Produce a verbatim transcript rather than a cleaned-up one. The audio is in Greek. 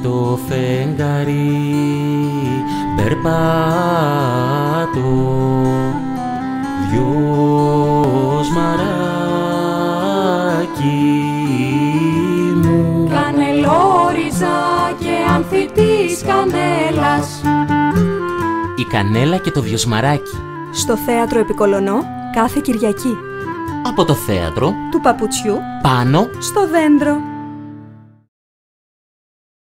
στο φεγγάρι περπάτω, δυο σμαράκι μου. Κανελόριζα και άνθη της κανέλας. Η κανέλα και το βιοσμαράκι. Στο θέατρο Επικολωνό κάθε Κυριακή. Από το θέατρο του Παπουτσιού πάνω στο δέντρο.